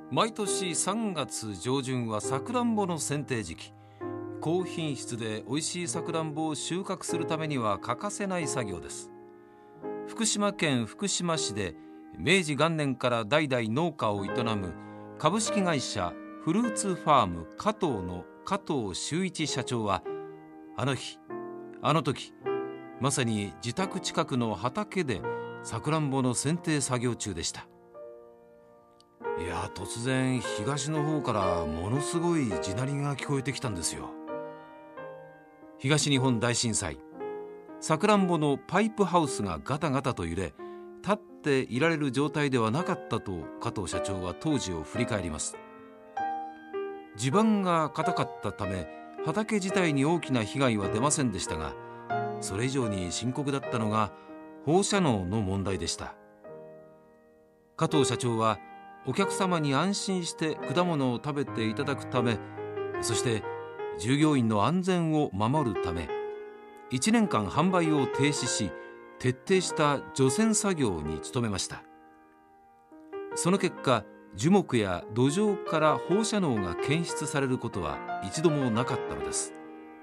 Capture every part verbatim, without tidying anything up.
毎年さんがつ上旬はさくらんぼの剪定時期。高品質で美味しいさくらんぼを収穫するためには欠かせない作業です。福島県福島市で明治元年から代々農家を営む株式会社フルーツファーム加藤の加藤修一社長は、あの日あの時まさに自宅近くの畑でさくらんぼの剪定作業中でした。いや、突然東の方からものすごい地鳴りが聞こえてきたんですよ。東日本大震災、さくらんぼのパイプハウスがガタガタと揺れ、立っていられる状態ではなかったと加藤社長は当時を振り返ります。地盤が硬かったため畑自体に大きな被害は出ませんでしたが、それ以上に深刻だったのが放射能の問題でした。加藤社長はお客様に安心して果物を食べていただくため、そして従業員の安全を守るため、いちねんかん販売を停止し、徹底した除染作業に努めました。その結果、樹木や土壌から放射能が検出されることは一度もなかったのです。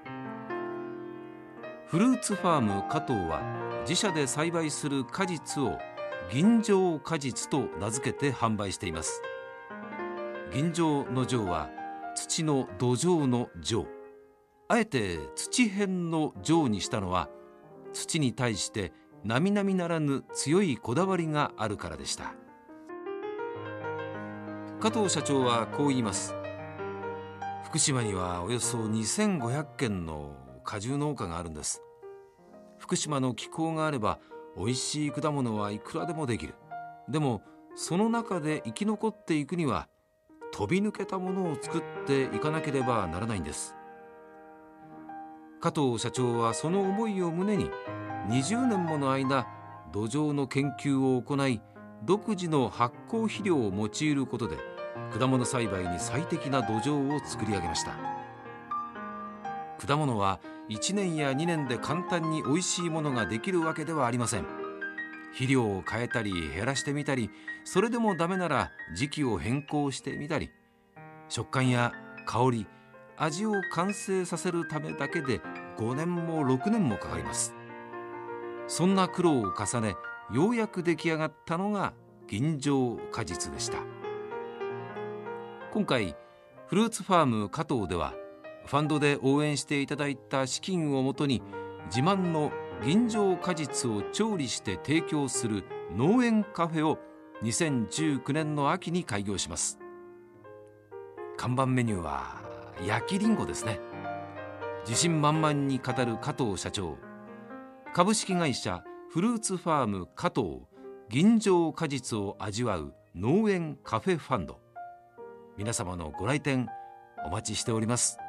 フルーツファーム加藤は自社で栽培する果実を吟醸果実と名付けて販売しています。吟醸の醸は土の土壌の醸。あえて土片の醸にしたのは、土に対して並々ならぬ強いこだわりがあるからでした。加藤社長はこう言います。福島にはおよそにせんごひゃくけんの果樹農家があるんです。福島の気候があればおいしい果物はいくらでもできる。でもその中で生き残っていくには飛び抜けたものを作っていかなければならないんです。加藤社長はその思いを胸ににじゅうねんもの間土壌の研究を行い、独自の発酵肥料を用いることで果物栽培に最適な土壌を作り上げました。果物はいちねんやにねんで簡単においしいものができるわけではありません。肥料を変えたり減らしてみたり、それでもダメなら時期を変更してみたり、食感や香り、味を完成させるためだけでごねんもろくねんもかかります。そんな苦労を重ね、ようやく出来上がったのが吟醸果実でした。今回フルーツファーム加藤では、ファンドで応援していただいた資金をもとに、自慢の吟醸果実を調理して提供する農園カフェをにせんじゅうきゅうねんの秋に開業します。看板メニューは焼きりんごですね。自信満々に語る加藤社長。株式会社フルーツファーム加藤吟醸果実を味わう農園カフェファンド。皆様のご来店お待ちしております。